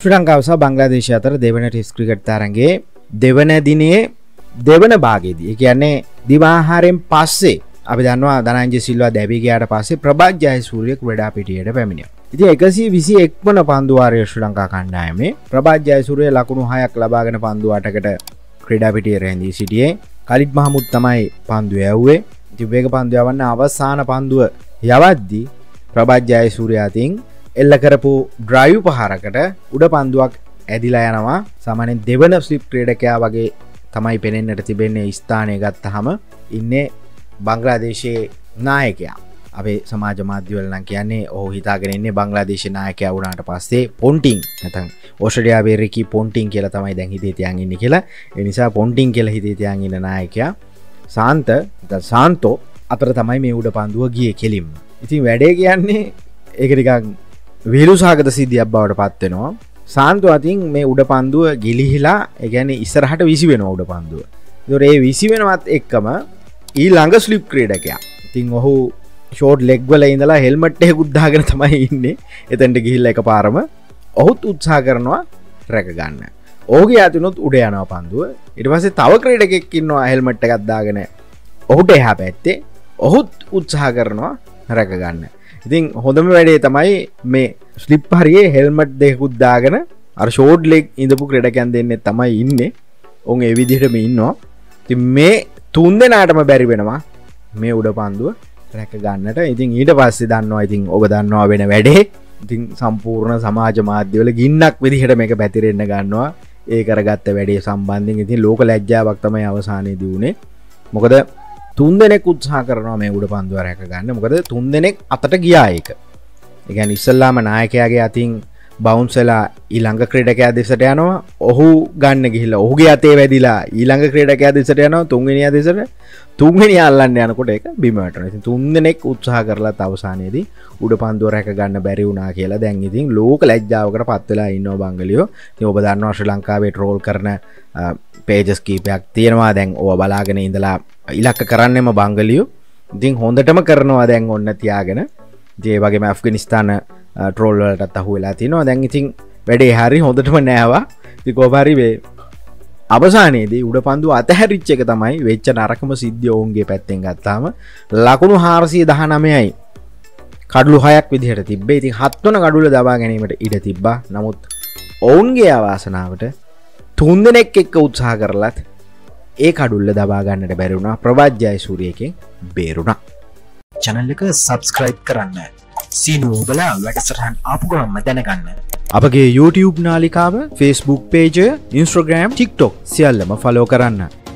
ශ්‍රී ලංකාව සහ බංග්ලාදේශය අතර දෙවන ටෙස්ට් ක්‍රිකට් තරඟයේ දෙවන දිනේ දෙවන භාගයේදී ඒ කියන්නේ දිවාහාරයෙන් පස්සේ අපි දන්නවා ධනංජය සිල්වා දැවි ගියාට පස්සේ ප්‍රභාත් ජයසූරිය ක්‍රීඩා පිටියට පැමිණියා. ඉතින් 121 වන පන්දු වාරයේ ශ්‍රී ලංකා කණ්ඩායමේ ප්‍රභාත් ජයසූරිය ලකුණු 6ක් ලබාගෙන පන්දු 8කට ක්‍රීඩා පිටියේ රැඳී සිටියේ. කලිත් මහමුද් තමයි පන්දුව යවුවේ. ඉතින් වේග පන්දුව යවන්න අවසාන පන්දුව යවද්දී ප්‍රභාත් ජයසූරිය අතින් එල්ල කරපු ඩ්‍රයිව් පහරකට උඩ පන්දුවක් ඇදිලා යනවා. සාමාන්‍යයෙන් දෙවන ස්ලිප් ක්‍රීඩකයා වගේ තමයි පෙනෙන්නට තිබෙන්නේ. ස්ථානය ගත්තහම ඉන්නේ බංග්ලාදේශයේ නායකයා. අපේ සමාජ මාධ්‍යවල නම් කියන්නේ ඔහු හිතාගෙන ඉන්නේ බංග්ලාදේශයේ නායකයා වුණාට පස්සේ පොන්ටින් නැත්නම් ඕස්ට්‍රේලියාවේ රිකි පොන්ටින් කියලා තමයි දැන් හිතේ තියන් ඉන්නේ කියලා. ඒ නිසා පොන්ටින් කියලා හිතේ තියන් ඉන්න නායකයා සාන්තෝ අතර තමයි මේ උඩ පන්දුව ගියේ කෙලින්ම. ඉතින් වැඩේ කියන්නේ ඒක නිකන් විහිළුසහගත සිද්ධියක් බවට පත් වෙනවා. සාන්තෝ අතින් මේ උඩ පන්දුව ගිලිහිලා ඒ කියන්නේ ඉස්සරහට විසි වෙනවා උඩ පන්දුව. ඒතොර ඒ විසි වෙනවත් එක්කම ඊළඟ ස්ලිප් ක්‍රීඩකයා. ඉතින් ඔහු ෂෝට් ලෙග් වල ඉඳලා හෙල්මට් එකකුත් දාගෙන තමයි ඉන්නේ. එතනට ගිහිල්ලා එකපාරම ඔහුත් උත්සාහ කරනවා රැක ගන්න. ඔහුගේ අතිනුත් උඩ යනවා පන්දුව. ඊට පස්සේ තව ක්‍රීඩකෙක් ඉන්නවා හෙල්මට් එකක් දාගෙන. ඔහුට එහා පැත්තේ ඔහුත් උත්සාහ කරනවා රැක ගන්න. ඉතින් හොඳම වැඩේ තමයි මේ ස්ලිප් හරියේ හෙල්මට් දෙකකුත් දාගෙන අර ෂෝට් ලෙග් ඉඳපු ක්‍රීඩකයන් දෙන්නේ තමයි ඉන්නේ. උන් ඒ විදිහටම ඉන්නවා. ඉතින් මේ තුන් දෙනාටම බැරි වෙනවා මේ උඩ පන්දුව රැක ගන්නට. ඉතින් ඊට පස්සේ දන්නවා ඉතින් ඔබ දන්නවා වෙන වැඩේ. ඉතින් සම්පූර්ණ සමාජ මාධ්‍යවල ගින්නක් විදිහට මේක පැතිරෙන්න ගන්නවා. ඒ කරගත්ත වැඩේ සම්බන්ධයෙන් ඉතින් ලෝක ලැජ්ජාවක් තමයි අවසානයේදී උනේ. මොකද තුන් දෙනෙක් උත්සාහ කරනවා මේ උඩ පන්දුව රැක ගන්න. මොකද තුන් දෙනෙක් අතට ගියා ඒක. ඒ කියන්නේ ඉස්සල්ලාම නායකයාගේ අතින් බවුන්ස් වෙලා ඊළඟ ක්‍රීඩකයා දෙසට යනවා. ඔහු ගන්න ගිහිල්ලා ඔහුගේ අතේ වැදිලා ඊළඟ ක්‍රීඩකයා දෙසට යනවා. තුන්වෙනියා දෙසට. තුන්වෙනියා අල්ලන්න යනකොට ඒක බිම වැටෙනවා. ඉතින් තුන් දෙනෙක් උත්සාහ කරලත් අවසානයේදී උඩ පන්දුව රැක ගන්න බැරි වුණා කියලා දැන් ඉතින් ලෝක ලැජ්ජාවකට පත් වෙලා ඉන්නවා බංගලියෝ. ඉතින් ඔබ දන්නවා ශ්‍රී ලංකාවේ ට්‍රෝල් කරන පේජස් කීපයක් තියෙනවා. දැන් ඕවා බලාගෙන ඉඳලා ඉලක්ක කරන්නෙම බංගලියෝ. ඉතින් හොඳටම කරනවා දැන් ඔන්න තියාගෙන. ඒ වගේම ඇෆ්ගනිස්තාන ට්‍රෝල් වලටත් අහු වෙලා තිනවා. දැන් ඉතින් වැඩේ හරි හොඳටම නෑවා. ඉතින් කොහොම හරි අවසානයේදී උඩ පන්දුව අතහැරිච්ච එක තමයි වෙච්ච නරකම සිද්ධිය ඔවුන්ගේ පැත්තෙන් ගත්තාම. ලකුණු 419යි කඩලු 6ක් විදිහට තිබ්බේ. ඉතින් 7 වන කඩුල දබා ගැනීමට ඉඩ තිබ්බා. නමුත් ඔවුන්ගේ අවාසනාවට තුන් දෙනෙක් එක්ක උත්සාහ කරලත් ඒ කඩුල්ල දබා ගන්නට බැරි වුණා. ප්‍රභාත් ජයසූරියකින් බේරුණා. channel එක subscribe කරන්න. සීනුව බලා වැඩසටහන් ආපු ගමන්ම දැනගන්න. අපගේ YouTube නාලිකාව, Facebook page, Instagram, TikTok සියල්ලම follow කරන්න.